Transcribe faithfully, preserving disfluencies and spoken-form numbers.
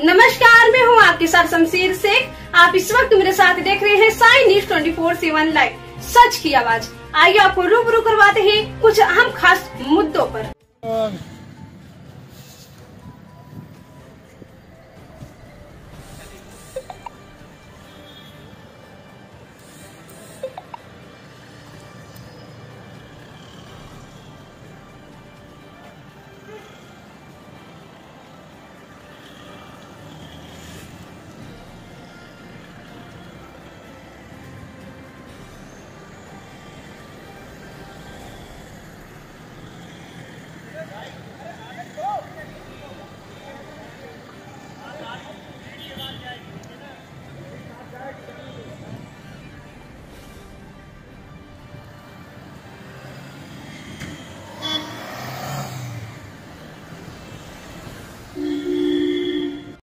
नमस्कार, मैं हूँ आपके साथ शमशीर शेख। आप इस वक्त मेरे साथ देख रहे हैं Sai news twenty four seven live, सच की आवाज। आइए आपको रूबरू करवाते हैं कुछ अहम खास मुद्दों पर।